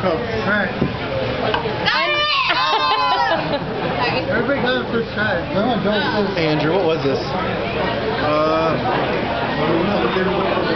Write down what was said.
cup. Right. Everybody got it first try. Hey Andrew, what was this?